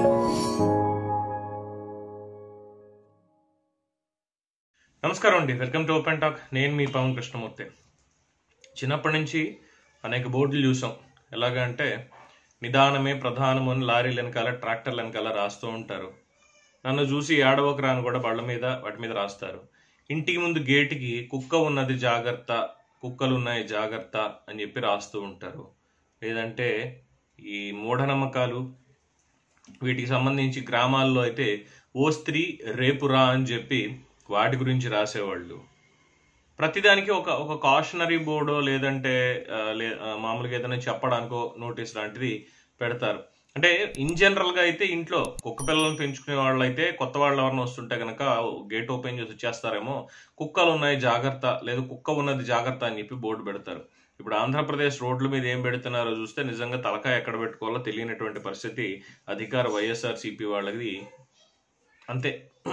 నమస్కారం అండి, welcome to open talk. నేను మీ పవన్ కృష్ణమూర్తి. చిన్నప్పటి నుంచి అనేక బోర్డులు చూసాం. ఎలాగంటే నిదానమే ప్రధానము అని లారీల వెనకాల, ట్రాక్టర్ల వెనకాల రాస్తూ ఉంటారు. నన్ను చూసి ఏడవకు రాని కూడా బళ్ళ మీద వాటి మీద రాస్తారు. ఇంటికి ముందు గేటుకి కుక్క ఉన్నది జాగ్రత్త, కుక్కలు ఉన్నాయి జాగ్రత్త అని చెప్పి రాస్తూ ఉంటారు. లేదంటే ఈ మూఢనమ్మకాలు వీటికి సంబంధించి గ్రామాల్లో అయితే ఓ స్త్రీ రేపురా అని చెప్పి వాటి గురించి రాసేవాళ్ళు. ప్రతిదానికి ఒక కాషనరీ బోర్డో లేదంటే మామూలుగా ఏదైనా చెప్పడానికో నోటీస్ లాంటిది పెడతారు. అంటే ఇన్ జనరల్గా అయితే ఇంట్లో కుక్క పిల్లలను పెంచుకునే వాళ్ళు అయితే కొత్త వాళ్ళు ఎవరైనా వస్తుంటే కనుక గేట్ ఓపెన్ చేసి వచ్చేస్తారేమో, కుక్కలు ఉన్నాయి జాగ్రత్త, లేదు కుక్క ఉన్నది జాగ్రత్త అని చెప్పి బోర్డు పెడతారు. ఇప్పుడు ఆంధ్రప్రదేశ్ రోడ్ల మీద ఏం పెడుతున్నారో చూస్తే నిజంగా తలకాయ ఎక్కడ పెట్టుకోవాలో తెలియనటువంటి పరిస్థితి అధికార వైఎస్ఆర్సీపీ వాళ్ళది. అంతే.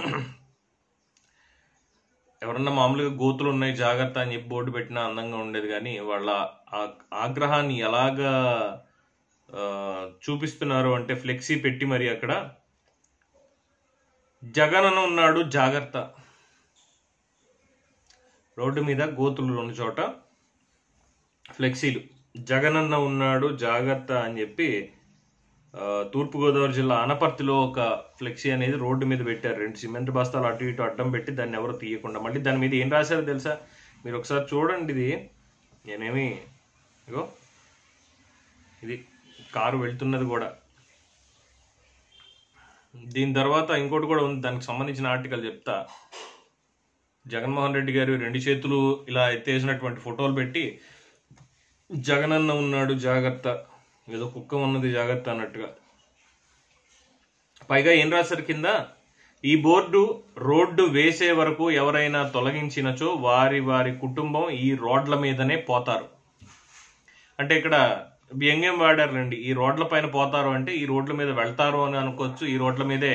ఎవరన్నా మామూలుగా గోతులు ఉన్నాయి జాగ్రత్త అని చెప్పి బోర్డు పెట్టినా అందంగా ఉండేది, కానీ వాళ్ళ ఆగ్రహాన్ని ఎలాగా చూపిస్తున్నారు అంటే ఫ్లెక్సీ పెట్టి మరి అక్కడ జగనన్న ఉన్నాడు జాగ్రత్త, రోడ్డు మీద గోతులు ఉన్న చోట ఫ్లెక్సీలు జగనన్న ఉన్నాడు జాగ్రత్త అని చెప్పి తూర్పుగోదావరి జిల్లా అనపర్తిలో ఒక ఫ్లెక్సీ అనేది రోడ్డు మీద పెట్టారు. 2 సిమెంట్ బస్తాలు అటు ఇటు అడ్డం పెట్టి దాన్ని ఎవరు తీయకుండా. మళ్ళీ దాని మీద ఏం రాశారో తెలుసా? మీరు ఒకసారి చూడండి. ఇది నేనేమి ఇగో ఇది కారు వెళ్తున్నది కూడా. దీని తర్వాత ఇంకోటి కూడా ఉంది, దానికి సంబంధించిన ఆర్టికల్ చెప్తా. జగన్మోహన్ రెడ్డి గారు 2 చేతులు ఇలా ఎత్తేసినటువంటి ఫోటోలు పెట్టి జగనన్న ఉన్నాడు జాగ్రత్త, ఏదో కుక్క ఉన్నది జాగ్రత్త అన్నట్టుగా. పైగా ఏం రాశారు కింద? ఈ బోర్డు రోడ్డు వేసే వరకు ఎవరైనా తొలగించినచో వారి వారి కుటుంబం ఈ రోడ్ల మీదనే పోతారు. అంటే ఇక్కడ వ్యంగ్యం వాడారండి. ఈ రోడ్ల పైన పోతారు అంటే ఈ రోడ్ల మీద వెళ్తారు అని అనుకోవచ్చు, ఈ రోడ్ల మీదే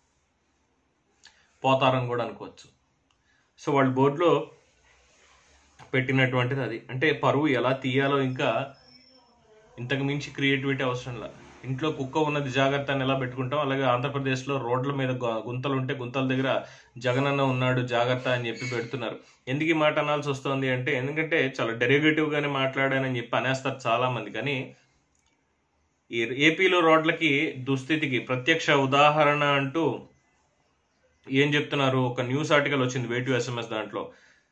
పోతారని కూడా అనుకోవచ్చు. సో వాళ్ళు బోర్డులో పెట్టినటువంటిది అది. అంటే పరువు ఎలా తీయాలో ఇంకా ఇంతకు మించి క్రియేటివిటీ అవసరంలా. ఇంట్లో కుక్క ఉన్నది జాగ్రత్త అని ఎలా పెట్టుకుంటాం, అలాగే ఆంధ్రప్రదేశ్లో రోడ్ల మీద గుంతలు ఉంటే గుంతల దగ్గర జగనన్న ఉన్నాడు జాగ్రత్త అని చెప్పి పెడుతున్నారు. ఎందుకు ఈ మాట అనాల్సి వస్తుంది అంటే, ఎందుకంటే చాలా డెరివేటివ్గానే మాట్లాడానని చెప్పి అనేస్తారు చాలా మంది. కానీ ఈ ఏపీలో రోడ్లకి దుస్థితికి ప్రత్యక్ష ఉదాహరణ అంటూ ఏం చెప్తున్నారు? ఒక న్యూస్ ఆర్టికల్ వచ్చింది వేటు SMS దాంట్లో.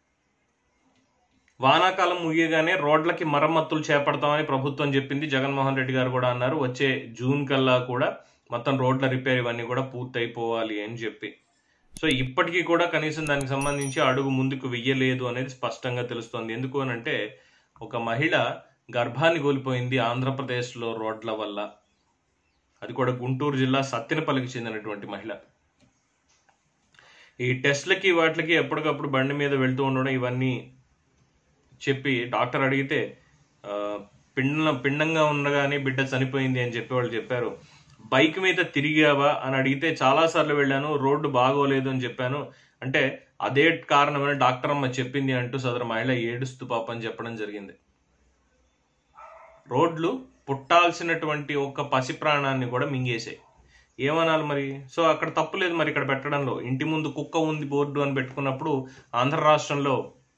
వానాకాలం ముగియగానే రోడ్లకి మరమ్మతులు చేపడతామని ప్రభుత్వం చెప్పింది. జగన్మోహన్ రెడ్డి గారు కూడా అన్నారు వచ్చే జూన్ కల్లా కూడా మొత్తం రోడ్ల రిపేర్ ఇవన్నీ కూడా పూర్తయిపోవాలి అని చెప్పి. సో ఇప్పటికీ కూడా కనీసం దానికి సంబంధించి అడుగు ముందుకు వెయ్యలేదు అనేది స్పష్టంగా తెలుస్తోంది. ఎందుకు అనంటే ఒక మహిళ గర్భాన్ని కోల్పోయింది ఆంధ్రప్రదేశ్లో రోడ్ల వల్ల. అది కూడా గుంటూరు జిల్లా సత్తెనపల్లికి చెందినటువంటి మహిళ. ఈ టెస్ట్లకి వాటికి ఎప్పటికప్పుడు బండి మీద వెళ్తూ ఉండడం ఇవన్నీ చెప్పి డాక్టర్ అడిగితే పిండంగా ఉండగానే బిడ్డ చనిపోయింది అని చెప్పి వాళ్ళు చెప్పారు. బైక్ మీద తిరిగావా అని అడిగితే చాలాసార్లు వెళ్ళాను, రోడ్డు బాగోలేదు అని చెప్పాను, అంటే అదే కారణమని డాక్టర్ అమ్మ చెప్పింది అంటూ సదరు మహిళ ఏడుస్తూ పాపని చెప్పడం జరిగింది. రోడ్లు పుట్టాల్సినటువంటి ఒక పసి ప్రాణాన్ని కూడా మింగేసాయి. ఏమనాలి మరి? సో అక్కడ తప్పులేదు మరి ఇక్కడ పెట్టడంలో. ఇంటి ముందు కుక్క ఉంది బోర్డు అని పెట్టుకున్నప్పుడు ఆంధ్ర రాష్ట్రంలో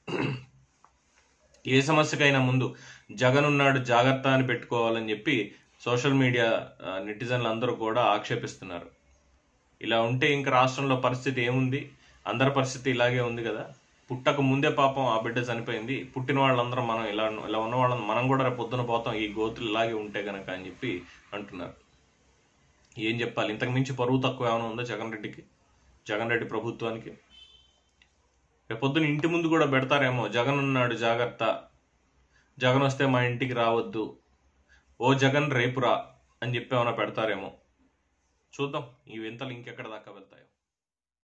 ఏ సమస్యకైనా ముందు జగన్ ఉన్నాడు జాగ్రత్త అని పెట్టుకోవాలని చెప్పి సోషల్ మీడియా నెటిజన్లు అందరూ కూడా ఆక్షేపిస్తున్నారు. ఇలా ఉంటే ఇంకా రాష్ట్రంలో పరిస్థితి ఏముంది? అందరి పరిస్థితి ఇలాగే ఉంది కదా. పుట్టక ముందే పాపం ఆ బిడ్డ చనిపోయింది. పుట్టిన వాళ్ళందరం మనం ఇలా ఉన్న వాళ్ళని మనం కూడా రేపు పొద్దున పోతాం ఈ గోతులు ఇలాగే ఉంటే గనక అని చెప్పి అంటున్నారు. ఏం చెప్పాలి? ఇంతకు మించి పరువు తక్కువ ఏమైనా ఉందా జగన్ రెడ్డి ప్రభుత్వానికి? రేపొద్దున ఇంటి ముందు కూడా పెడతారేమో, జగన్ ఉన్నాడు జాగ్రత్త, జగన్ వస్తే మా ఇంటికి రావద్దు, ఓ జగన్ రేపురా అని చెప్పి ఏమైనా పెడతారేమో. చూద్దాం ఈ వింతలు ఇంకెక్కడ దాకా వెళ్తాయో.